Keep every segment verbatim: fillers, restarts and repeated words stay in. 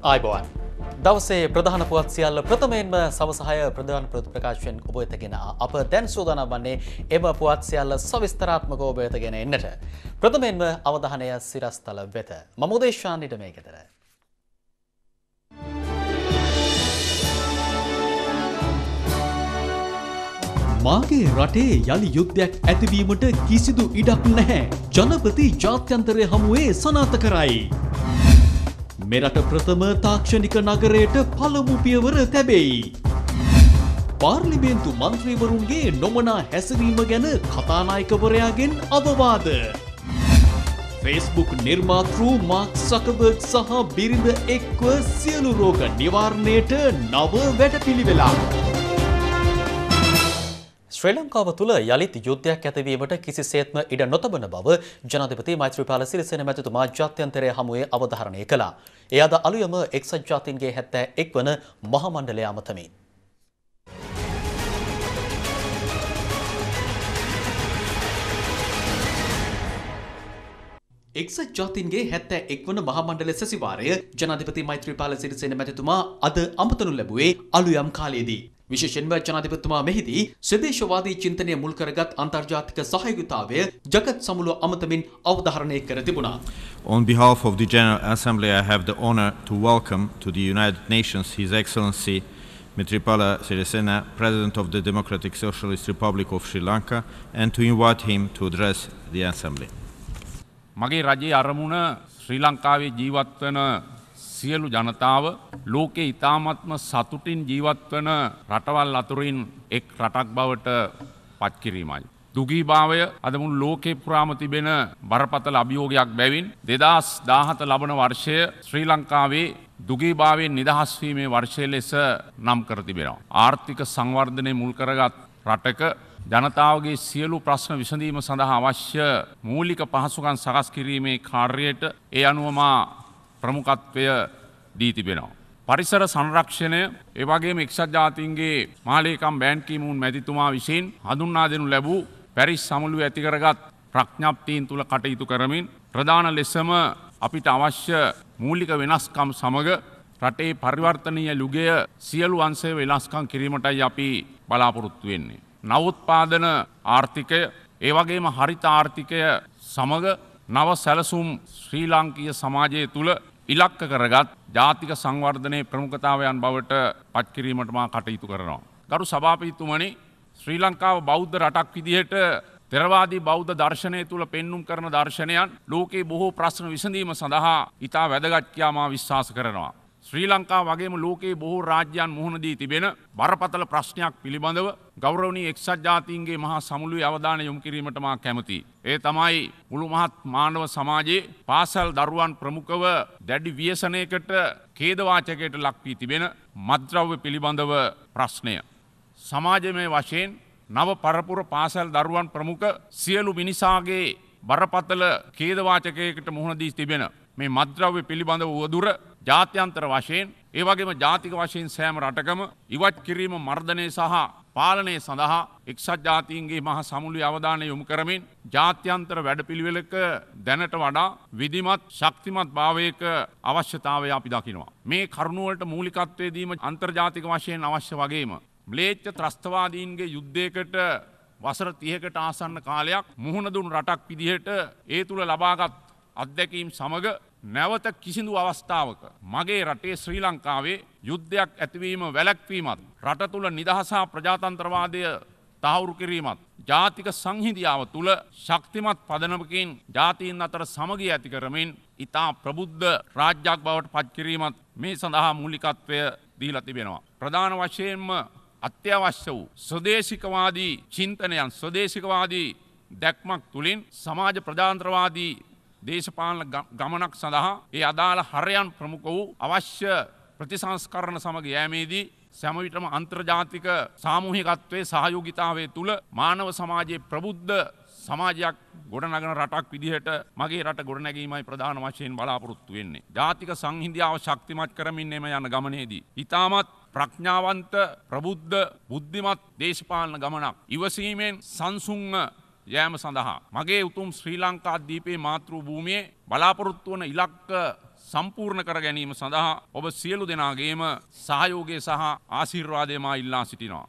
ආයිබෝවන්. දවසේ ප්‍රධාන පුවත් සියල්ල ප්‍රථමයෙන්ම සවස හය ප්‍රධාන පුවත් ප්‍රකාශයෙන් ඔබ වෙතගෙන අප දැන් සූදානම් වන්නේ එම පුවත් සියල්ල සවිස්තරාත්මකව ඔබ වෙතගෙන එන්නට. ප්‍රථමයෙන්ම අවධානය සිරස්තල වෙත. මම උදේශාන්විත මේකතර. මාගේ රටේ යලි යුද්ධයක් ඇතිවීමට කිසිදු ඉඩක් නැහැ. ජනපති ජාත්‍යන්තරය හමුවේ සනාථ කරයි. මෙරට ප්‍රථම තාක්ෂණික නගරයට පළමු පියවර තැබෙයි. පාර්ලිමේන්තු මන්ත්‍රීවරුන්ගේ නොමනා හැසිරීම ගැන කතානායකවරයාගෙන් අවවාද. ෆේස්බුක් නිර්මාතෘ මාර්ක් සකර්බර්ග් සහ බිරිඳ එක්ව සියලු රෝග නිවාරණයට නව වැඩපිළිවෙලක්. ශ්‍රී ලංකාව තුළ යළිත් යුද්ධයක් ඇතිවීමට කිසිසේත්ම ඉඩ නොතබන බව ජනාධිපති මෛත්‍රීපාල සිරිසේන මැතිතුමා ජාත්‍යන්තරය හමුවේ අවධාරණය කළා. එය අද අලුයම එක්සත් ජාතීන්ගේ හැත්තෑ එක් වන මහමණ්ඩලය අමතමින්. එක්සත් ජාතීන්ගේ හැත්තෑ එක් වන මහමණ්ඩල සැසිවාරය ජනාධිපති මෛත්‍රීපාල සිරිසේන මැතිතුමා අද අමතනු ලැබුවේ අලුයම් කාලයේදී. විශේෂයෙන්ම ජනාධිපතිතුමා මෙහිදී ස්වදේශවාදී චින්තනය මුල් කරගත් අන්තර්ජාතික සහයෝගිතාවය ජගත් සමුළුව අමතමින් අවධාරණය කර තිබුණා. On behalf of the General Assembly, I have the honor to welcome to the United Nations His Excellency Maitripala Sirisena, President of the Democratic Socialist Republic of Sri Lanka, and to invite him to address the Assembly. මගේ රජයේ අරමුණ ශ්‍රී ලංකාවේ ජීවත් වන සියලු ජනතාව ලෝකේ ඉතාමත්ම සතුටින් ජීවත් වන රටවල් අතුරින් එක් රටක් බවට පත් කිරීමයි. දුගීභාවය අද මුළු ලෝකේ පුරාම තිබෙන බරපතල අභියෝගයක් බැවින් දෙදහස් දාහත ලබන වර්ෂය ශ්‍රී ලංකාවේ දුගීභාවයෙන් නිදහස් වීමේ වර්ෂය ලෙස නම් කර තිබෙනවා. ආර්ථික සංවර්ධනය මුල් කරගත් රටක ජනතාවගේ සියලු ප්‍රශ්න විසඳීම සඳහා අවශ්‍ය මූලික පහසුකම් සකස් කිරීමේ කාර්යයට ඒ අනුවම ප්‍රමුඛත්වය දී තිබෙනවා. පරිසර සංරක්ෂණය ඒ වගේම එක්සත් ජාතීන්ගේ මහලේකම් බෑන් කී මූන් මැතිතුමා විසින් හඳුන්වා දෙනු ලැබූ පැරිස් සමුළුව ඇති කරගත් ප්‍රඥප්තීන් තුල කටයුතු කරමින් ප්‍රධාන ලෙසම අපිට අවශ්‍ය මූලික වෙනස්කම් සමග රටේ පරිවර්තනීය යුගය සියලු අංශය වෙනස්කම් කිරීමටයි අපි බලාපොරොත්තු වෙන්නේ. නවෝත්පාදන ආර්ථිකය ඒ වගේම හරිත ආර්ථිකය සමග නව සැලසුම් ශ්‍රී ලාංකීය සමාජය තුළ ඉලක්ක කරගත් ජාතික සංවර්ධනයේ ප්‍රමුඛතාවයන් බවට පත් කිරීමට මා කටයුතු කරනවා. ගරු සභාපතිතුමනි, ශ්‍රී ලංකාව බෞද්ධ රටක් විදිහට ථෙරවාදී බෞද්ධ දර්ශනය තුළ පෙන්눔 කරන දර්ශනයන් ලෝකේ බොහෝ ප්‍රශ්න විසඳීම සඳහා ඉතා වැදගත් කියා මා විශ්වාස කරනවා. ශ්‍රී ලංකාව වගේම ලෝකයේ බොහෝ රාජ්‍යයන් මුහුණ දී තිබෙන බරපතල ප්‍රශ්නයක් පිළිබඳව ගෞරවනීය එක්සත් ජාතීන්ගේ මහා සමුළුවේ අවධානය යොමු කිරීමට මා කැමැතියි. ඒ තමයි මුළු මහත් මානව සමාජයේ පාසල් දරුවන් ප්‍රමුඛව දැඩි ව්‍යසනයකට ඛේදවාචකයට ලක් වී තිබෙන මත්ද්‍රව්‍ය පිළිබඳව ප්‍රශ්නය. සමාජමය වශයෙන් නව පරපුර පාසල් දරුවන් ප්‍රමුඛ සියලු මිනිසාගේ බරපතල ඛේදවාචකයකට මුහුණ දී තිබෙන මේ මත්ද්‍රව්‍ය පිළිබඳව උවදුර ජාත්‍යන්තර වශයෙන් ඒ වගේම ජාතික වශයෙන් සෑම රටකම ඉවත් කිරීම මර්ධනය සහ පාලනය සඳහා එක්සත් ජාතීන්ගේ මහා සමුළුවේ අවධානය යොමු කරමින් ජාත්‍යන්තර වැඩපිළිවෙලක දැනට වඩා විධිමත් ශක්තිමත් භාවයක අවශ්‍යතාවය අපි දකිනවා. මේ කරුණ වලට මූලිකත්වය දීම අන්තර්ජාතික වශයෙන් අවශ්‍ය වගේම ම්ලේච්ඡ ත්‍රස්තවාදීන්ගේ යුද්ධයකට වසර තිහකට ආසන්න කාලයක් මුහුණ දුන් රටක් විදිහට ඒ තුල ලබාගත් අත්දැකීම් සමග නැවත කිසිදු අවස්ථාවක මගේ රටේ ශ්‍රී ලංකාවේ යුද්ධයක් ඇතිවීම වැළැක්වීමත් රට තුළ නිදහස හා ප්‍රජාතන්ත්‍රවාදය තහවුරු කිරීමත් ජාතික සංහිඳියාව තුළ ශක්තිමත් පදනමකින් ජාතීන් අතර සමගිය ඇති කරමින් ඉතා ප්‍රබුද්ධ රාජ්‍යයක් බවට පත් කිරීමත් මේ සඳහා මූලිකත්වය දීලා තිබෙනවා. ප්‍රධාන වශයෙන්ම අත්‍යවශ්‍ය වූ ස්වදේශිකවාදී චින්තනයන් ස්වදේශිකවාදී දැක්මක් තුළින් සමාජ ප්‍රජාතන්ත්‍රවාදී දේශපාලන ගමනක් සඳහා ඒ අදාළ හරයන් ප්‍රමුඛ වූ අවශ්‍ය ප්‍රතිසංස්කරණ සමග යෑමේදී සෑම විටම අන්තර්ජාතික සාමූහිකත්වයේ සහයෝගිතාවයේ තුල මානව සමාජයේ ප්‍රබුද්ධ සමාජයක් ගොඩනගන රටක් විදිහට මගේ රට ගොඩනැගීමයි ප්‍රධාන වශයෙන් බලාපොරොත්තු වෙන්නේ. ජාතික සංහිඳියාව ශක්තිමත් කරමින් එම යන ගමනේදී ඊටමත් ප්‍රඥාවන්ත ප්‍රබුද්ධ බුද්ධිමත් දේශපාලන ගමනක් ඉවසීමෙන් සංසුන්ව යෑම සඳහා මගේ උතුම් ශ්‍රී ලංකා දීපේ මාතෘ භූමියේ බලාපොරොත්තු වන ඉලක්ක සම්පූර්ණ කර ගැනීම සඳහා ඔබ සියලු දෙනාගේම සහයෝගය සහ ආශිර්වාදය මා ඉල්ලා සිටිනවා.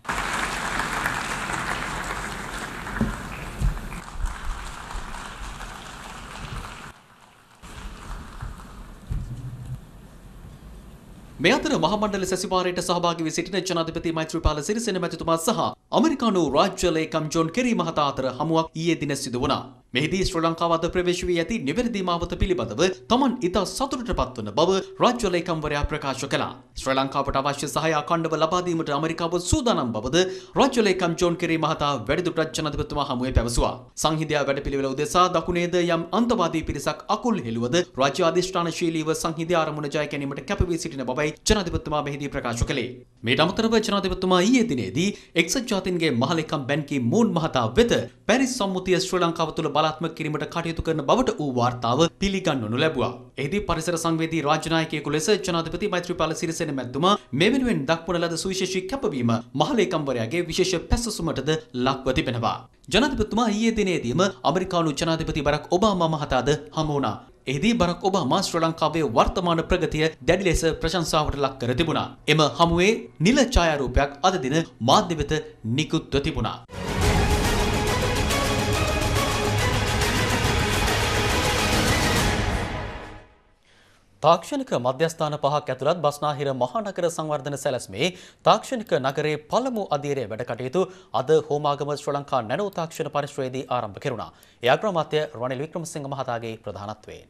මේ අතර මහමණ්ඩල සැසිවාරයට සහභාගී වී සිටින ජනාධිපති මෛත්‍රීපාල සිරිසේන මැතිතුමා සහ ඇමරිකානු රාජ්‍ය ලේකම් ජොන් කෙරි මහතා අතර හමුවක් ඊයේ දින සිදු වුණා. මෙහිදී ශ්‍රී ලංකාව අද ප්‍රවේශ වී ඇති නිවැරදි මාවත පිළිබඳව තමන් ඉතා සතුටටපත් වන බව රාජ්‍ය ලේකම්වරයා ප්‍රකාශ කළා. ශ්‍රී ලංකාවට අවශ්‍ය සහාය අඛණ්ඩව ලබා දීමට ඇමරිකාව සූදානම් බවද රාජ්‍ය ලේකම් ජොන් කෙරි මහතා වැඩිදුරටත් ජනාධිපතිතුමා හමුවේ පැවසුවා. සංහිඳියා වැඩපිළිවෙල උදෙසා දකුණේද යම් අන්තවාදී පිරිසක් අකුල් හෙළුවද රාජ්‍ය අධිෂ්ඨානශීලීව සංහිඳියා අරමුණ ජය ගැනීමට කැප වී සිටින බවයි ජනාධිපතිතුමා මෙහිදී ප්‍රකාශ කළේ. මේට අමතරව ජනාධිපතිතුමා ඊයේ දිනේදී එක්සත් ජාතීන්ගේ මහලේකම් බැන් කී මූන් මහතා වෙත පැරිස් සම්මුතිය ශ්‍රී ලංකාව තුළ බලාත්මක කිරීමට කටයුතු කරන බවට වූ වාර්තාව පිළිගන්වනු ලැබුවා. එහිදී පරිසර සංවේදී රාජ්‍ය නායකයෙකු ලෙස ජනාධිපති මෛත්‍රීපාල සිරිසේන මැතිතුමා මේ වෙනුවෙන් දක්වන ලද සුවිශේෂී කැපවීම මහලේකම්වරයාගේ විශේෂ පැසසුමටද ලක්ව තිබෙනවා. ජනාධිපතිතුමා ඊයේ දිනේදීම ඇමරිකානු ජනාධිපති බරක් ඔබාමා මහතාද හමු වුණා. එහිදී බරක් ඔබාමා ශ්‍රී ලංකාවේ වර්තමාන ප්‍රගතිය දැඩි ලෙස ප්‍රශංසාවට ලක් කර තිබුණා. එම හමුවේ නිල ඡායාරූපයක් අද දින මාධ්‍ය වෙත නිකුත්ව තිබුණා. තාක්ෂණික මධ්‍යස්ථාන පහක් ඇතුළත් බස්නාහිර මහානගර සංවර්ධන සැලැස්මේ තාක්ෂණික නගරයේ පළමු අධීරයේ වැඩ කටයුතු අද හෝමාගම ශ්‍රී ලංකා නැනෝ තාක්ෂණ පරිශ්‍රයේදී ආරම්භ කෙරුණා. ඒ අග්‍රාමාත්‍ය රනිල් වික්‍රමසිංහ මහතාගේ ප්‍රධානත්වයෙන්.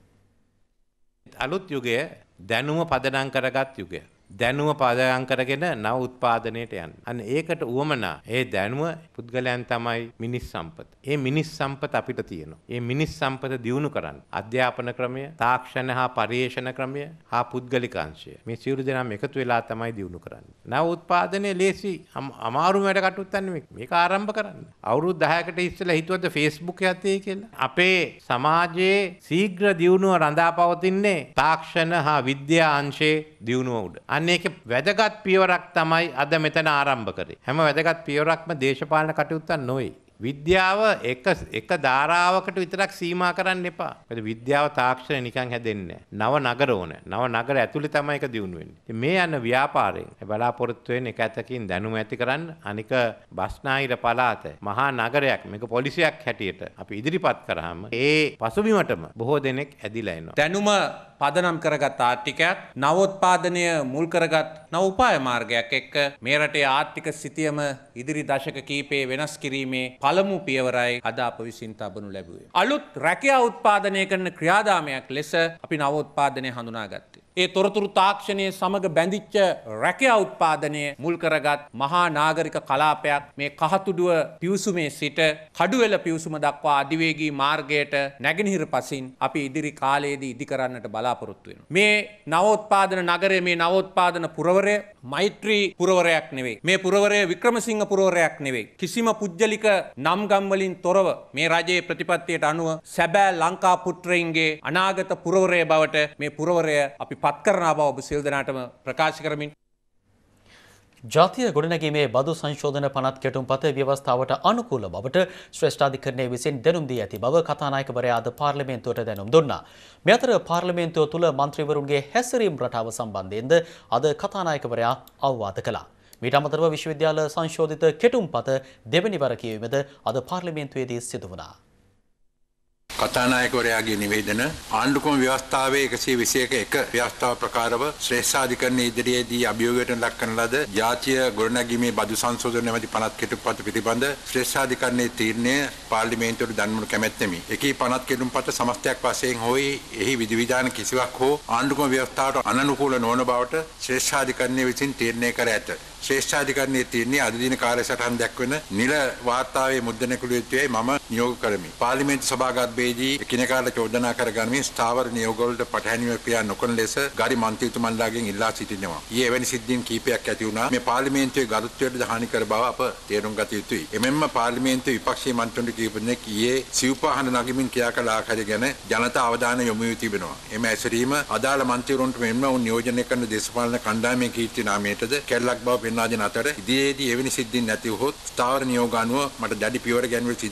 අලුත් යුගය දැනුම පදනම් කරගත් යුගය. දැනුම පදනම් කරගෙන නව උත්පාදනයට යන්න. අන්න ඒකට උවමනා ඒ දැනුම පුද්ගලයන් තමයි මිනිස් සම්පත. ඒ මිනිස් සම්පත අපිට තියෙනවා. ඒ මිනිස් සම්පත දියුණු කරන්න අධ්‍යාපන ක්‍රමය, තාක්ෂණ හා පරිශන ක්‍රමය හා පුද්ගලිකාංශය මේ සියලු දෙනාම එකතු වෙලා තමයි දියුණු කරන්නේ. නව උත්පාදනයේ ලේසි අමාරු වැඩ කටයුත්තක් නෙමෙයි. මේක ආරම්භ කරන්න. අවුරුදු දහයකට ඉස්සෙල්ලා හිතුවද Facebook යත්තේ කියලා. අපේ සමාජයේ ශීඝ්‍ර දියුණුව රඳා පවතින්නේ තාක්ෂණ හා විද්‍යා අංශයේ දියුණුව උඩ. අන්න ඒක වැදගත් පියවරක් තමයි අද මෙතන ආරම්භ කරේ. හැම වැදගත් පියවරක්ම දේශපාලන කටයුත්තක් නොවේ. විද්‍යාව එක එක ධාරාවකට විතරක් සීමා කරන්න එපා. මොකද විද්‍යාව තාක්ෂණය නිකන් හැදෙන්නේ නැහැ. නව නගර ඕන. නව නගර ඇතුලේ තමයි ඒක දියුණු වෙන්නේ. ඉතින් මේ යන ව්‍යාපාරයෙන් බලාපොරොත්තු වෙන්නේ එක ඇතකින් දැනුම ඇති කරන්න. අනික බස්නාහිර පළාත මහා නගරයක් මේක පොලිසියක් හැටියට අපි ඉදිරිපත් කරාම ඒ පසුබිමටම බොහෝ දෙනෙක් ඇදිලා එනවා. දැනුම පදනම් කරගත් ආර්ථිකයක් නවෝත්පාදනය මුල් කරගත් නව උපාය මාර්ගයක් එක්ක මේ රටේ ආර්ථික සිතියම ඉදිරි දශක කීපයේ වෙනස් කිරීමේ පළමු පියවරයි අද අප විසින් තබනු ලැබුවේ. අලුත් රැකියා උත්පාදනය කරන ක්‍රියාදාමයක් ලෙස අපි නවෝත්පාදනය හඳුනාගත්තේ. ඒ තොරතුරු තාක්ෂණයේ සමග බැඳිච්ච රැකියා උත්පාදනය මුල් කරගත් මහා නාගරික කලාපයක් මේ කහතුඩුව පිවිසුමේ සිට කඩුවෙල පිවිසුම දක්වා අධිවේගී මාර්ගයට නැගෙනහිර පසින් අපි ඉදිරි කාලයේදී ඉදි කරන්නට බලාපොරොත්තු වෙනවා. මේ නවෝත්පාදන නගරයේ මේ නවෝත්පාදන පුරවරය මෛත්‍රී පුරවරයක් නෙවෙයි. මේ පුරවරය වික්‍රමසිංහ පුරවරයක් නෙවෙයි. කිසිම පුජ්‍යලික නම් ගම් වලින් තොරව මේ රජයේ ප්‍රතිපත්තියට අනුව සැබෑ ලංකා පුත්‍රයින්ගේ අනාගත පුරවරය බවට මේ පුරවරය අපි පත් කරන බව ඔබ සියලු දෙනාටම ප්‍රකාශ කරමින් ජාතිය ගොඩනැගීමේ බදු සංශෝධන පනත් කෙටුම්පත ව්‍යවස්ථාවට අනුකූල බවට ශ්‍රේෂ්ඨාධිකරණය විසින් දැනුම් දී ඇති බව කතානායකවරයා අද පාර්ලිමේන්තුවට දැනුම් දුන්නා. මේ අතර පාර්ලිමේන්තුව තුළ මන්ත්‍රීවරුන්ගේ හැසිරීම් රටාව සම්බන්ධයෙන්ද අද කතානායකවරයා අවවාද කළා. මීට අමතරව විශ්වවිද්‍යාල සංශෝධිත කෙටුම්පත දෙවැනි වර කියවීමද අද පාර්ලිමේන්තුවේදී සිදු වුණා. කතානායකවරයාගේ නිවේදන ආණ්ඩුක්‍රම ව්‍යවස්ථාවේ එකසිය විසියක එක ව්‍යවස්ථාව ප්‍රකාරව ශ්‍රේෂ්ඨාධිකරණ ඉදිරියේදී අභියෝගයට ලක් කරන ලද ජාතිය ගොඩනැගීමේ බදු සංශෝධන නැමැති පනත් කෙටුම්පත පිළිබඳ ශ්‍රේෂ්ඨාධිකරණයේ තීරණය පාර්ලිමේන්තුවට දන්වනු කැමැත්තෙමි. එකී පනත් කෙටුම්පත සමස්තයක් වශයෙන් හෝයි එහි විධිවිධාන කිසිවක් හෝ ආණ්ඩුක්‍රම ව්‍යවස්ථාවට අනනුකූල නොවන බවට ශ්‍රේෂ්ඨාධිකරණය විසින් තීරණය කර ඇත. ශ්‍රේෂ්ඨාධිකරණයේ තීරණය අද දින කාර්යසටහන් දක්වන නිල වාර්තාවේ මුද්‍රණය කළ යුතුයි මම නියෝග කරමි. පාර්ලිමේන්තු සභාගතයේදී එකිනෙකාට චෝදනා කරගනිමින් ස්ථාවර නියෝගවලට පටහැනිව ක්‍රියා නොකරන ලෙස ගාරි මන්ත්‍රීතුමන්ලාගෙන් ඉල්ලා සිටිනවා. ඊයේ එවැනි සිද්ධීන් කිහිපයක් ඇති වුණා. මේ පාර්ලිමේන්තුවේ ගරුත්වයට හානි කර බව අප තේරුම් ගත යුතුයි. එමෙන්ම පාර්ලිමේන්තුවේ විපක්ෂීය මන්ත්‍රීතුන්ට කීප දෙනෙක් ඊයේ සිව්පහන නගමින් ක්‍රියා කළ ආකාරය ගැන ජනතා අවධානය යොමු වී තිබෙනවා. එම ඇසරීම අදාළ මන්ත්‍රීවරුන්ට මෙන්ම උන් නියෝජනය කරන දේශපාලන කණ්ඩායමේ කීර්ති නාමයටද කැල්ලක් බව පෙන්වා දෙන අතර ඉදිරියේදී එවැනි සිද්ධීන් නැති වුවහොත් ස්ථාවර නියෝග අනුව මට දැඩි පියවර ගැනීමට සිදුවන බවත්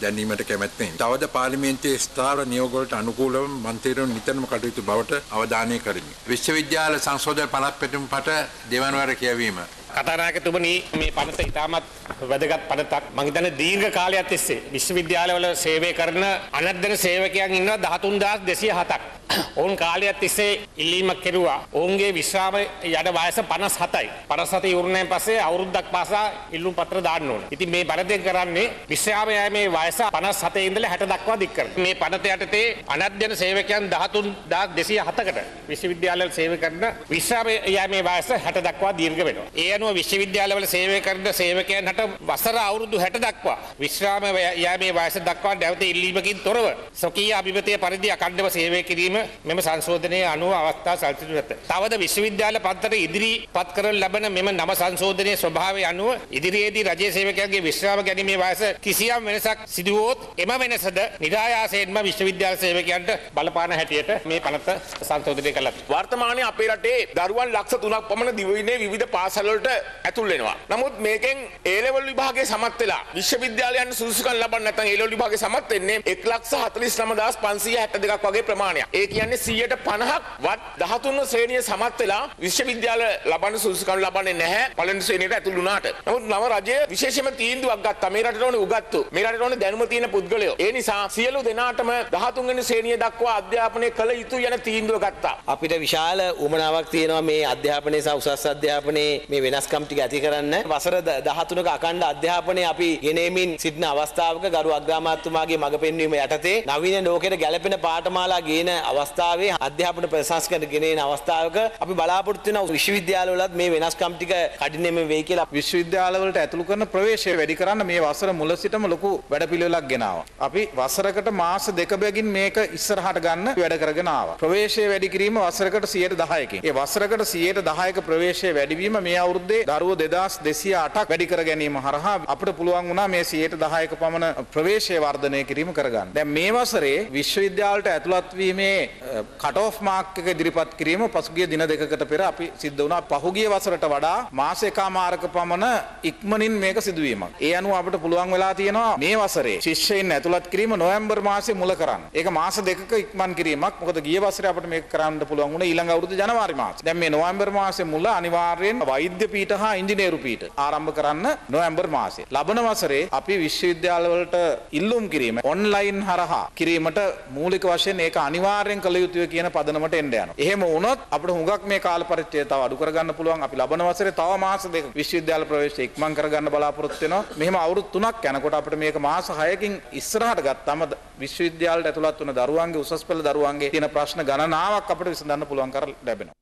දැනීමට කැමැත්තෙමි. තවද පාර්ලිමේන්තුවේ ස්ථාවර නියෝග වලට අනුකූලව මන්ත්‍රීවරුන් නිතරම කටයුතු බවට අවධානය කරමි. විශ්වවිද්‍යාල සංශෝධන පනත් පෙටුම්පත දෙවන වර කියවීම. කතානායකතුමනි මේ පනත ඉතාමත් වැදගත් පනතක්. මම හිතන්නේ දීර්ඝ කාලයක් තිස්සේ විශ්වවිද්‍යාලවල සේවය කරන අනර්ධන සේවකයන් ඉන්නවා දහතුන් හදාස් දෙසිය හතක්. ඔවුන් කාලයක් තිස්සේ ඉල්ලීමක් කෙරුවා. ඔවුන්ගේ විශ්‍රාම යන වයස පනස් හතයි. පනස් හත ඉවරණයෙන් පස්සේ අවුරුද්දක් පාසා ඉල්ලුම් පත්‍ර දාන්න ඕන. ඉතින් මේ පනතෙන් කරන්නේ විශ්‍රාම යෑමේ වයස පනස් හතේ ඉඳලා හැට දක්වා දික් කරනවා. මේ පනත යටතේ අනර්ධන සේවකයන් දහතුන් හදාස් දෙසිය හතකට විශ්වවිද්‍යාලවල සේවය කරන විශ්‍රාම යෑමේ වයස හැට දක්වා දීර්ඝ වෙනවා. ඒ අනුව විශ්වවිද්‍යාලවල සේවය කරන සේවකයන් හට වසර අවුරුදු හැට දක්වා විශ්‍රාම යෑමේ වයස දක්වා නැවත ඉල්ලීමකින් තොරව ස්වකීය අභිමතය පරිදි අඛණ්ඩව සේවය කිරීම මෙම සංශෝධනයේ අනුව අවස්ථා සැලසෙනු ඇත. තවද විශ්වවිද්‍යාල පත්තර ඉදිරිපත් කරන ලබන මෙම නව සංශෝධනයේ ස්වභාවය අනුව ඉදිරියේදී රජයේ සේවකයන්ගේ විශ්‍රාම ගැනීමේ වයස කිසියම් වෙනසක් සිදු වුවොත් එම වෙනසද නිරායාසයෙන්ම විශ්වවිද්‍යාල සේවකයන්ට බලපාන හැටියට මේ පනත සංශෝධනය කළා. වර්තමානයේ අපේ රටේ දරුවන් ලක්ෂ තුනක් පමණ දිවයිනේ විවිධ පාසල් වලට ඇතුල් වෙනවා. නමුත් මේකෙන් ඒ ලෙවල් විභාගයේ සමත් වෙලා විශ්වවිද්‍යාලයන් සුදුසුකම් ලබන්න නැත්නම් ඒ ලෙවල් විභාගයේ සමත් වෙන්නේ එක ලක්ෂ හතළිස් නව හදාස් පන්සිය හැත්තෑ දෙකක් වගේ ප්‍රමාණයක්. ඒ කියන්නේ සියයට පනහක් වත් දහතුන් ශ්‍රේණිය සමත් වෙලා විශ්වවිද්‍යාල ලබන්න සුදුසුකම් ලබන්නේ නැහැ පළවෙනි ශ්‍රේණියට ඇතුල් වුණාට. නමුත් නව රජය විශේෂයෙන්ම තීන්දුවක් ගත්තා. මේ රටට ඕනේ උගත්තු. මේ රටට ඕනේ දැනුම තියෙන පුද්ගලයෝ. ඒ නිසා සියලු දෙනාටම දහතුන් වෙනි ශ්‍රේණිය දක්වා අධ්‍යාපනය කළ යුතු යන තීන්දුව ගත්තා. අපිට විශාල උමනාවක් තියෙනවා මේ අධ්‍යාපනයේ සහ උසස් අධ්‍යාපනයේ මේ වෙනස්කම් ටික ඇති කරන්න. වසර දහතුනක අඛණ්ඩ අධ්‍යාපනය අපි ගෙනෙමින් සිටින අවස්ථාවක ගරු අග්‍රාමාත්‍යතුමාගේ මඟ පෙන්වීම යටතේ නවීන ලෝකයට ගැලපෙන පාඨමාලා ගේන අවස්ථාවේ අධ්‍යාපන ප්‍රශංසකයන් ගෙනෙන අවස්ථාවක අපි බලාපොරොත්තු වෙන විශ්වවිද්‍යාලවලත් මේ වෙනස්කම් ටික කඩිනෙම වෙයි කියලා. විශ්වවිද්‍යාලවලට ඇතුළු කරන ප්‍රවේශය වැඩි කරන්න මේ වසර මුල සිටම ලොකු වැඩපිළිවෙලක් ගෙනාවා. අපි වසරකට මාස දෙක බැගින් මේක ඉස්සරහට ගන්න වැඩ කරගෙන ආවා. ප්‍රවේශය වැඩි කිරීම වසරකට සියයට දහයකින්. ඒ වසරකට සියයට දහයක ප්‍රවේශය වැඩිවීම මේ අවුරුද්දේ දරුවෝ දෙදාස් දෙසිය අටක් වැඩි කර ගැනීම හරහා අපිට පුළුවන් වුණා මේ සියයට දහයක පමණ ප්‍රවේශය වර්ධනය කිරීම කරගන්න. දැන් මේ වසරේ විශ්වවිද්‍යාලයට ඇතුළත් වීමේ කට් ඔෆ් මාර්ක් එක ඉදිරිපත් කිරීම පසුගිය දින දෙකකට පෙර අපි සිද්ධ වුණා. පහුගිය වසරට වඩා මාස එකමාරක පමණ ඉක්මනින් මේක සිදුවීමක්. ඒ අනුව අපිට පුළුවන් වෙලා තියෙනවා මේ වසරේ ශිෂ්‍යයින් ඇතුළත් කිරීම නොවැම්බර් මාසයේ මුල කරන්න. ඒක මාස දෙකක ඉක්මන් කිරීමක්. මොකද ගිය වසරේ අපිට මේක කරන්න පුළුවන් වුණේ ඊළඟ අවුරුදු ජනවාරි මාසයේ. දැන් මේ නොවැම්බර් මාසයේ මුල අනිවාර්යෙන් වෛද්‍ය පීඨ හා ඉංජිනේරු පීඨ ආරම්භ කරන්න නොවැම්බර් මාසයේ. ලබන වසරේ අපි විශ්වවිද්‍යාලවලට ඉල්ලුම් කිරීම ඔන්ලයින් හරහා කිරීමට මූලික වශයෙන් ඒක අනිවාර්යෙන් කළ යුතුය කියන පදනමට එන්න යනවා. එහෙම වුණොත් අපිට හුඟක් මේ කාල පරිච්ඡේදය තව අඩු කරගන්න පුළුවන්. අපි ලබන වසරේ තව මාස දෙක විශ්වවිද්‍යාල ප්‍රවේශය ඉක්මන් කරගන්න බලාපොරොත්තු වෙනවා. මෙහෙම අවුරුදු තුනක් යනකොට අපිට මේක මාස හයකින් ඉස්සරහට ගත්තාම විශ්වවිද්‍යාලයට ඇතුළත් වුණ දරුවන්ගේ උසස් පෙළ දරුවන්ගේ තියෙන ප්‍රශ්න ගණනාවක් අපිට විසඳන්න පුළුවන් කර ලැබෙනවා.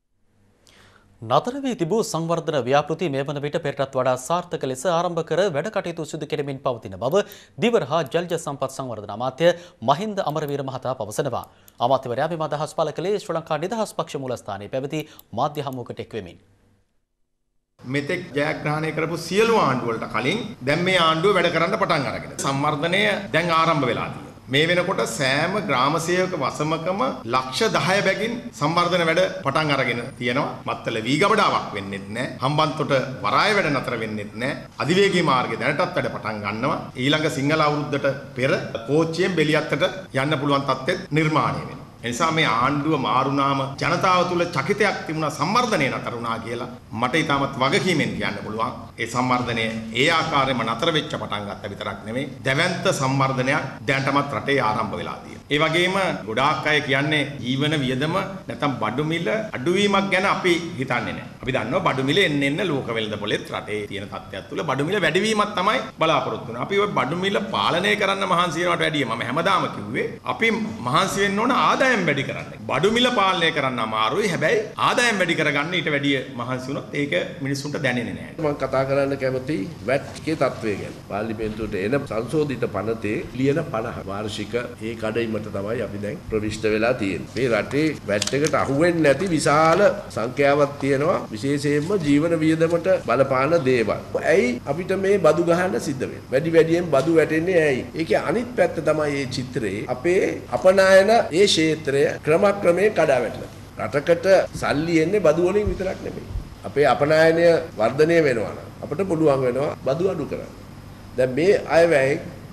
නතර වී තිබූ සංවර්ධන ව්‍යාපෘති මේ වන විට පෙරටත් වඩා සාර්ථක ලෙස ආරම්භ කර වැඩ කටයුතු සිදු කෙරෙමින් පවතින බව දිවර හා ජලජ සම්පත් සංවර්ධන අමාත්‍ය මහින්ද අමරවීර මහතා පවසනවා. අමාත්‍යවරයා මෙම අදහස් පළ කළේ ශ්‍රී ලංකා නිදහස් පක්ෂ මූලස්ථානයේ පැවති මාධ්‍ය හමුවකට එක් වෙමින්. මෙතෙක් ජයග්‍රහණය කරපු සියලු ආණ්ඩු වලට කලින් දැන් මේ ආණ්ඩුව වැඩ කරන්න පටන් අරගෙන සංවර්ධනය දැන් ආරම්භ වෙලා තියෙනවා. මේ වෙනකොට සෑම ග්‍රාම සේවක වසමකම ලක්ෂ දහය බැගින් සංවර්ධන වැඩ පටන් අරගෙන තියෙනවා. මත්තල වී ගබඩාවක් වෙන්නෙත් නැහැ. හම්බන්තොට වරාය වැඩ නතර වෙන්නෙත් නැහැ. අධිවේගී මාර්ගය දැනටත් වැඩ පටන් ගන්නවා. ඊළඟ සිංහල අවුරුද්දට පෙර කෝච්චියෙන් බෙලියත්තට යන්න පුළුවන් තත්ත්වෙත් නිර්මාණය වෙනවා. එනිසා මේ ආණ්ඩුව මාරුනාම ජනතාව තුළ චකිතයක් තිබුණා සංවර්ධනය නතර වුණා කියලා මට ඊටමත් වගකීමෙන් කියන්න පුළුවන්. ඒ සංවර්ධනය ඒ ආකාරයෙන්ම නතර වෙච්ච පටන් ගත්ත විතරක් නෙමෙයි දැවැන්ත සංවර්ධනයක් දැනටමත් රටේ ආරම්භ වෙලා තියෙනවා. ඒ වගේම ගොඩාක් අය කියන්නේ ජීවන වියදම නැත්නම් බඩු මිල අඩුවීමක් ගැන අපි හිතන්නේ නැහැ. අපි දන්නවා බඩු මිල එන්න එන්න ලෝක වෙළඳ පොලෙත් රටේ තියෙන තත්ත්වයක් තුළ බඩු මිල වැඩිවීමක් තමයි බලාපොරොත්තු වෙන්නේ. අපි ওই බඩු මිල පාලනය කරන්න මහන්සි වෙනවට වැඩිය මම හැමදාම කිව්වේ අපි මහන්සි වෙන්න ඕන ආදායම් වැඩි කරන්න. බඩු මිල පාලනය කරන්න අමාරුයි. හැබැයි ආදායම් වැඩි කරගන්න ඊට වැඩිය මහන්සි වුණොත් ඒක මිනිස්සුන්ට දැනෙන්නේ නැහැ. මම කතා කරන්න කැමති වැට් එකේ තත්ත්වය ගැන. පාර්ලිමේන්තුවට එන සංශෝධිත පනතේ ලියන පනහ වාර්ෂික ඒ කඩයිමට තමයි අපි දැන් ප්‍රවිෂ්ඨ වෙලා තියෙන්නේ. මේ රටේ වැට් එකට අහු වෙන්නේ නැති විශාල සංඛ්‍යාවක් තියෙනවා. විශේෂයෙන්ම ජීවන වියදමට බලපාන දේවල්. ඇයි අපිට මේ බදු ගහන්න සිද්ධ වෙන්නේ? වැඩි වැඩියෙන් බදු වැටෙන්නේ ඇයි? ඒකේ අනිත් පැත්ත තමයි මේ චිත්‍රයේ අපේ අපනායන ඒ ක්ෂේත්‍රය ක්‍රමක්‍රමයෙන් කඩා වැටෙනවා. රටකට සල්ලි එන්නේ බදු වලින් විතරක් නෙමෙයි. අපේ අපනායනය වර්ධනය වෙනවා නම් අපිට පුළුවන් වෙනවා බදු අඩු කරන්න. දැන් මේ අයවැයෙන්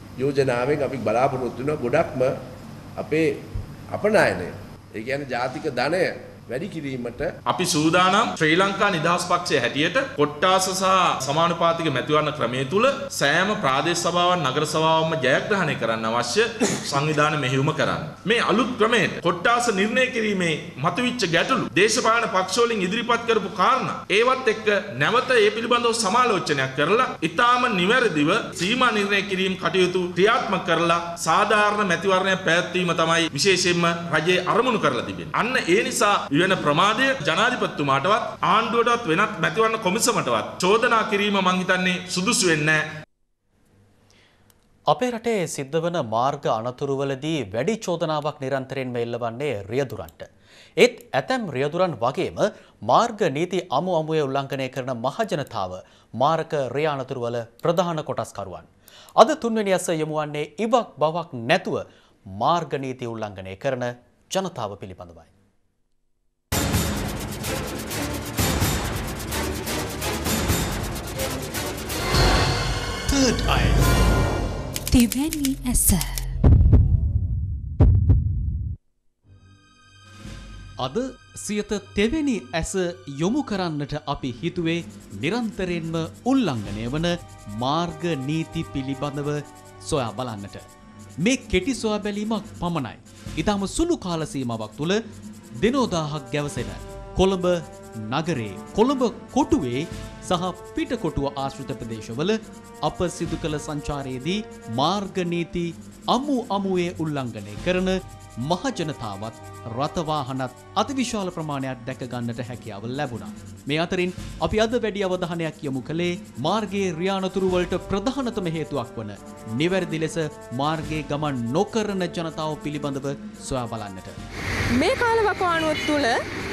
යෝජනාවෙන් අපි බලාපොරොත්තු වෙන ගොඩක්ම අපේ අපනයනය ඒ කියන්නේ ජාතික ධනය වැඩි කිරීමට අපි සූදානම් ශ්‍රී ලංකා නිදහස් පක්ෂයේ හැටියට කොට්ටාස සහ සමානුපාතික මැතිවරණ ක්‍රමයේ තුල සෑම ප්‍රාදේශ සභාවන් නගර සභාවන්ම ජයග්‍රහණය කරන්න අවශ්‍ය සංවිධාන මෙහෙයුම කරන්න. මේ අලුත් ක්‍රමයට කොට්ටාස නිර්ණය කිරීමේ මතුවෙච්ච ගැටලු දේශපාලන පක්ෂ වලින් ඉදිරිපත් කරපු කාරණා ඒවත් එක්ක නැවත ඒ පිළිබඳව සමාලෝචනයක් කරලා ඊටාම නිවැරදිව සීමා නිර්ණය කිරීම කටයුතු ක්‍රියාත්මක කරලා සාධාරණ මැතිවරණයක් පැවැත්වීම තමයි විශේෂයෙන්ම රජයේ අරමුණු කරලා තිබෙන්නේ. අන්න ඒ නිසා වෙන ප්‍රමාදය ජනාධිපතිතුමාටවත් ආණ්ඩුවටවත් වෙනත් මැතිවරණ කොමිසමටවත් චෝදනා කිරීම මං හිතන්නේ සුදුසු වෙන්නේ නැහැ. අපේ රටේ සිද්ධ වන මාර්ග අනතුරුවලදී වැඩි චෝදනාවක් නිරන්තරයෙන්ම එල්ලවන්නේ රියදුරන්ට. ඒත් ඇතැම් රියදුරන් වගේම මාර්ග නීති අමු අමුවේ උල්ලංඝනය කරන මහජනතාව මාර්ග රිය අනතුරුවල ප්‍රධාන කොටස්කරුවන්. අද තුන්වෙනි ඇස යොමු වන්නේ ඉවක් බවක් නැතුව මාර්ග නීති උල්ලංඝනය කරන ජනතාව පිළිබඳවයි. Third eye. Teveni ඇස. අද සියත තෙවැනි ඇස යොමු කරන්නට අපි හිතුවේ නිරන්තරයෙන්ම උල්ලංඝනය වන මාර්ග නීති පිළිබඳව සොයා බලන්නට. මේ කෙටි සොයා බැලීමක් පමණයි. ඊටම සුළු කාල සීමාවක් තුළ දිනෝදාහක් ගැවසෙන කොළඹ නගරේ කොළඹ කොටුවේ සහ පිටකොටුව ආශ්‍රිත ප්‍රදේශවල අප සිදු කළ සංචාරයේදී මාර්ග නීති අමු අමුවේ උල්ලංඝනය කරන මහජනතාවත් රථවාහනත් අතිවිශාල ප්‍රමාණයක් දැක ගන්නට හැකියාව ලැබුණා. මේ අතරින් අපි අද වැඩි අවධානයක් යොමු කළේ මාර්ගයේ රියානතුරු වලට ප්‍රධානතම හේතුවක් වන නිවැරදි ලෙස මාර්ගයේ ගමන් නොකරන ජනතාව පිළිබඳව සොයා බලන්නට. මේ කාලවකවානුව තුළ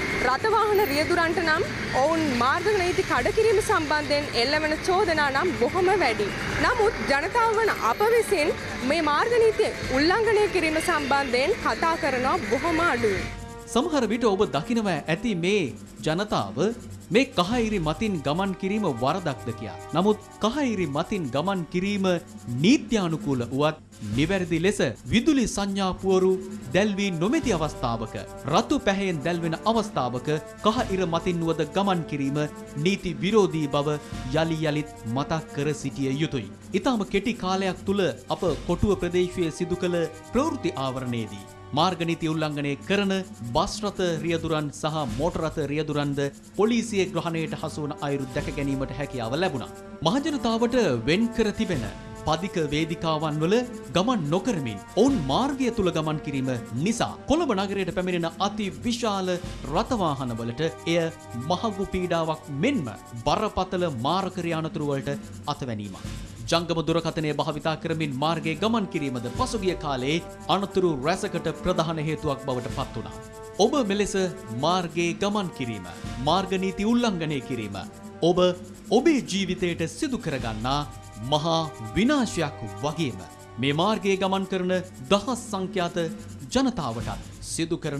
රථවාහන රියදුරන්ට නම් ඔවුන් මාර්ග නීති කඩකිරීම සම්බන්ධයෙන් එල්ලවන චෝදනා නම් බොහොම වැඩි. නමුත් ජනතාව වන අප විසින් මේ මාර්ග නීතිය උල්ලංඝනය කිරීම සම්බන්ධයෙන් කතා කරනවා බොහොම අඩුයි. සමහර විට ඔබ දකිනවා ඇති මේ ජනතාව මේ කහයිරි මතින් ගමන් කිරීම වරදක්ද කියා. නමුත් කහයිරි මතින් ගමන් කිරීම නීත්‍යානුකූල වුවත් නිවැරදි ලෙස විදුලි සංඥාපුවරු දැල්වී නොමැති අවස්ථාවක රතු පැහැයෙන් දැල්වෙන අවස්ථාවක කහ ඉර මතින් වුවද ගමන් කිරීම නීති විරෝධී බව යලි යලිත් මතක් කර සිටිය යුතුයි. ඊටම කෙටි කාලයක් තුල අප කොටුව ප්‍රදේශයේ සිදු කළ ප්‍රවෘත්ති ආවරණයේදී මාර්ග නීති උල්ලංඝනය කරන බස් රථ රියදුරන් සහ මෝටර රථ රියදුරන්ද පොලිසිය ග්‍රහණයට හසු වන අයුරු දැක ගැනීමට හැකියාව ලැබුණා. මහජනතාවට වෙන් කර තිබෙන පදික වේදිකාවන් වල ගමන් නොකරමින් ඔවුන් මාර්ගය තුල ගමන් කිරීම නිසා කොළඹ නගරයට පැමිණෙන අති විශාල රථවාහන වලට එය මහඟු පීඩාවක් මෙන්ම බරපතල මාරක රියානතුරු වලට අතවැනීමක්. ජංගම දුරකථනය භාවිතා කරමින් මාර්ගයේ ගමන් කිරීමද පසුගිය කාලයේ අනතුරු රැසකට ප්‍රධාන හේතුවක් බවට පත් වුණා. ඔබ මෙලෙස මාර්ගයේ ගමන් කිරීම, මාර්ග නීති උල්ලංඝනය කිරීම ඔබ ඔබේ ජීවිතයට සිදු කරගන්නා මහා විනාශයක් වගේම මේ මාර්ගයේ ගමන් කරන දහස් සංඛ්‍යාත ජනතාවටත් සිදු කරන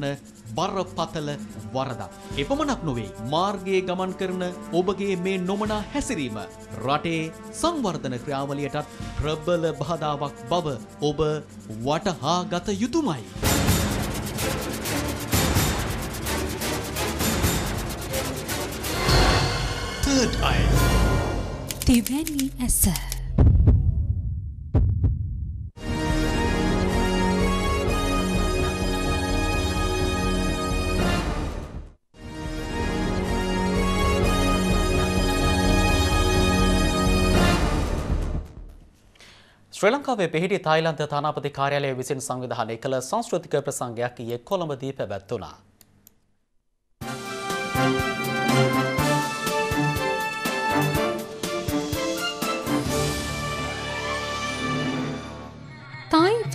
බරපතල වරදක්. එපමණක් නොවේ මාර්ගයේ ගමන් කරන ඔබගේ මේ නොමනා හැසිරීම රටේ සංවර්ධන ක්‍රියාවලියටත් ප්‍රබල බාධාවක් බව ඔබ වටහා ගත යුතුමයි. Third eye. Teveni ඇස. ශ්‍රී ලංකාවේ පිහිටි තායිලන්ත තානාපති කාර්යාලය විසින් සංවිධානය කළ සංස්කෘතික ප්‍රසංගයක් ඊයේ කොළඹදී පැවැත්වුණා.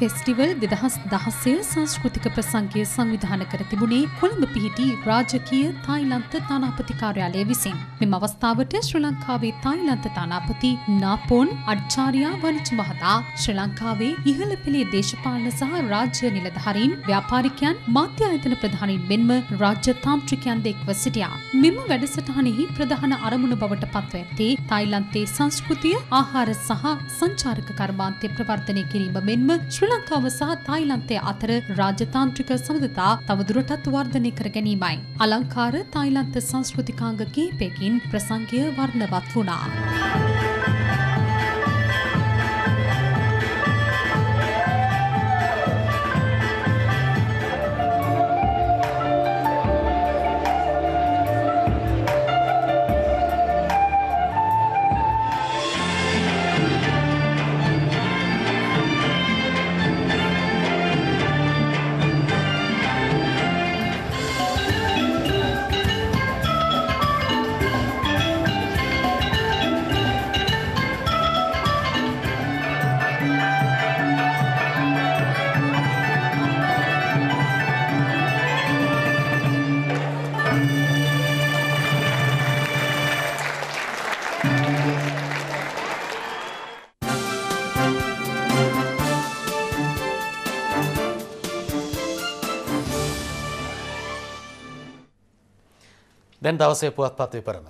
ෆෙස්ටිවල් දෙදහස් දහසය සංස්කෘතික ප්‍රසංගය සංවිධානය කර තිබුණේ කොළඹ පිහිටි රාජකීය තායිලන්ත තානාපති කාර්යාලය විසින්. මෙම අවස්ථාවට ශ්‍රී ලංකාවේ තායිලන්ත තානාපති නාපොන් අඩ්චාරියා වනිච මහතා ශ්‍රී ලංකාවේ ඉහළ පෙළේ දේශපාලන සහ රාජ්‍ය නිලධාරීන්, ව්‍යාපාරිකයන්, මාධ්‍ය ආයතන ප්‍රධානීන් මෙන්ම රාජ්‍ය තාන්ත්‍රිකයන්ද එක්ව සිටියා. මෙම වැඩසටහනෙහි ප්‍රධාන අරමුණ බවට පත්ව ඇත්තේ තායිලන්තයේ සංස්කෘතිය, ආහාර සහ සංචාරක කර්මාන්තය ප්‍රවර්ධනය කිරීම මෙන්ම ශ්‍රී ලංකාව සහ තායිලන්තය අතර රාජතාන්ත්‍රික සබඳතා තවදුරටත් වර්ධනය කර ගැනීමයි. අලංකාර තායිලන්ත සංස්කෘතිකාංග කිහිපයකින් ප්‍රසංගය වර්ණවත් වුණා. දැන් දවසේ පුවත්පත් විපරම.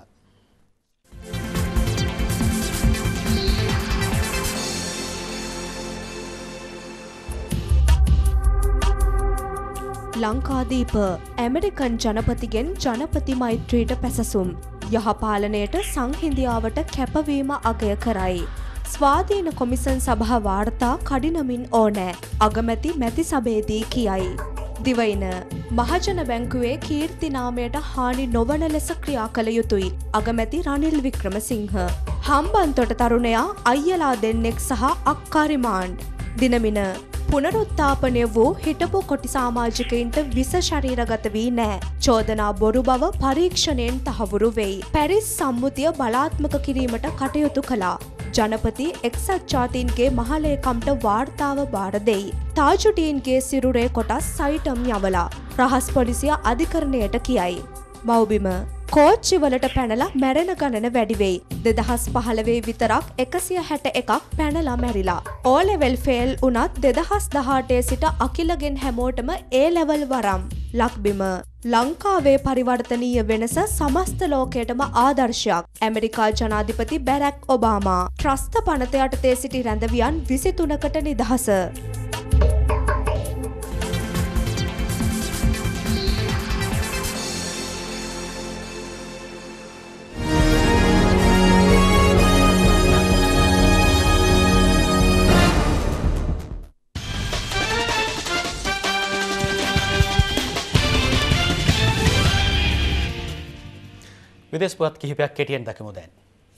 ලංකාදීප ඇමරිකන් ජනපතිගෙන් ජනපති මෛත්‍රීට පැසසුම්. යහපාලනයට සංහිඳියාවට කැපවීම අගය කරයි. ස්වාධීන කොමිසන් සභා වාර්තා කඩිනමින් ඕනෑ. අගමැති මැති සභේදී කියයි. දිවයින මහජන බැංකුවේ කීර්තිනාමයට හානි නොවන ලෙස ක්‍රියා කළ යුතුයි. අගමැති රනිල් වික්‍රමසිංහ. හම්බන්තොට තරුණයා අයියලා දෙන්නෙක් සහ අක්කා රිමාන්ඩ්. දිනමින පුනරුත්ථාපනය වූ හිටපු කොටි සමාජිකයින්ට විස ශරීරගත වී නෑ. චෝදනා බොරු බව පරීක්ෂණයෙන් තහවුරු වෙයි. පැරිස් සම්මුතිය බලාත්මක කිරීමට කටයුතු කළා. ජනපති එක්සත් ජාතීන්ගේ මහලේකම්ට වාර්තාව බාර දෙයි. තාජුඩීන්ගේ සිරුරේ කොටස් සයිටම් යවලා රහස් පොලිසිය අධිකරණයට කියයි. මව්බිම කෝච්චිවලට පැනලා මැරෙන ගණන වැඩි වෙයි. දෙදහස් පහළොවේ විතරක් එකසිය හැට එකක් පැනලා මැරිලා. ඕ ලෙවල් ෆේල් වුණත් දෙදහස් දහඅටේ සිට අකිලගෙන් හැමෝටම ඒ ලෙවල් වරම්. ලක්බිම ලංකාවේ පරිවර්තනීය වෙනස සමස්ත ලෝකයටම ආදර්ශයක්. ඇමරිකා ජනාධිපති බැරැක් ඔබාමා ත්‍රස්ත පනත යටතේ සිටි රැඳවියන් විසිතුනකට නිදහස. විදේශ පුවත් කිහිපයක් කෙටියෙන් දකිමු දැන්.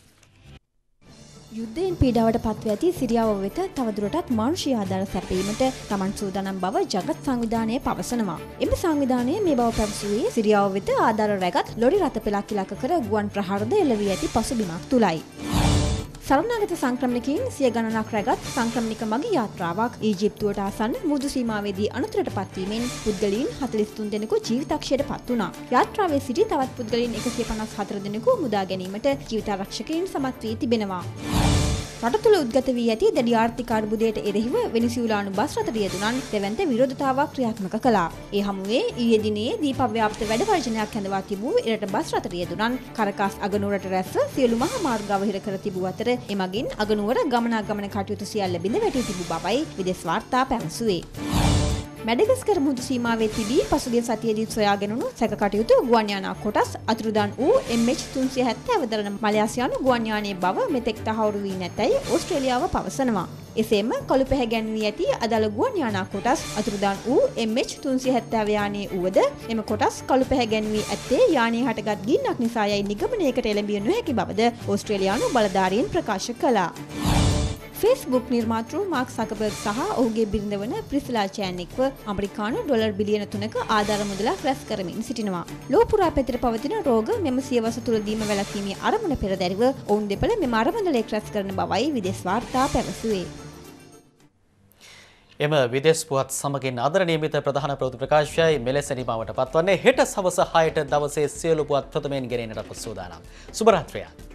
යුද්ධයෙන් පීඩාවට පත්ව ඇති සිරියාව වෙත තවදුරටත් මානුෂීය ආධාර සැපයීමට තමන් සූදානම් බව ජගත් සංවිධානය පවසනවා. එම සංවිධානය මේ බව පැවසුවේ සිරියාව වෙත ආධාර රැගත් ලොරි රථ පෙළක් ඉලක්ක කර ගුවන් ප්‍රහාරද එල්ල වී ඇති පසුබිමක් තුලයි. සරණාගත සංක්‍රමණිකයින් සිය ගණනක් රැගත් සංක්‍රමණික මගී යාත්‍රාවක් ඊජිප්තුවට ආසන්න මුහුදු සීමාවේදී අනතුරට පත්වීමෙන් පුද්ගලයන් හතළිස් තුන් දෙනෙකු ජීවිතක්ෂයට පත් වුණා. යාත්‍රාවේ සිටි තවත් පුද්ගලයන් එකසිය පනස් හතර දෙනෙකු මුදා ගැනීමට ජීවිතාරක්ෂකයින් සමත් වී තිබෙනවා. රට තුළ උද්ගත වී ඇති දැඩි ආර්ථික අර්බුදයට එරෙහිව වෙනිසියුලානු බස් රථ රියදුරන් දෙවන්ත විරෝධතාවක් ක්‍රියාත්මක කළා. ඒ හමුවේ ඊයේ දිනේ දීපව්‍යාප්ත වැඩ වර්ජනයක් හැඳවා තිබූ එරට බස් රථ රියදුරන් කරකාස් අගනුවරට රැස්ව සියලු මහා මාර්ග අවහිර කර තිබූ අතර එමගින් අගනුවර ගමනාගමන කටයුතු සියල්ල බිඳ වැටී තිබූ බවයි විදේශ වාර්තා පැවසුවේ. මැඩගස්කර් මුහුදු සීමාවේ තිබී පසුගිය සතියේදී සොයාගෙනුණු සැක කටයුතු ගුවන් යානා කොටස් අතුරුදන් වූ එම් එච් තුන්සිය හැත්තෑව දරන මලයාසියානු ගුවන් යානයේ බව මෙතෙක් තහවුරු වී නැතැයි ඕස්ට්‍රේලියාව පවසනවා. එසේම කළු පැහැගැන්වී ඇති අදාළ ගුවන් යානා කොටස් අතුරුදන් වූ එම් එච් තුන්සිය හැත්තෑව යානයේ වුවද එම කොටස් කළු පැහැගැන්වී ඇත්තේ යානයේ හටගත් ගින්නක් නිසා යයි නිගමනයකට එළඹිය නොහැකි බවද ඕස්ට්‍රේලියානු බලධාරීන් ප්‍රකාශ කළා. ෆේස්බුක් නිර්මාතෘ මාර්ක් සකබර්ග් සහ ඔහුගේ බිරිඳ වන ප්‍රිසිලා චෑන් එක්ව ඇමරිකානු ඩොලර් බිලියන තුනක ආධාර මුදලක් රැස් කරමින් සිටිනවා. ලෝක පුරා පැතිර පවතින රෝග මෙම සියවස තුළදීම වැළැක්වීමේ අරමුණ පෙරදැරිව ඔවුන් දෙපළ මෙම අරමුදලෙක් රැස් කරන බවයි විදේශ වාර්තා පැවසුවේ. එම විදේශ පුවත් සමගින් අදර නියමිත ප්‍රධාන ප්‍රවෘත්ති ප්‍රකාශයයි මෙලෙස නිමාවට පත්වන්නේ. හෙට සවස හයට දවසේ සියලු පුවත් ප්‍රථමයෙන් ගෙනෙන්නට සූදානම්. සුබ රාත්‍රියක්.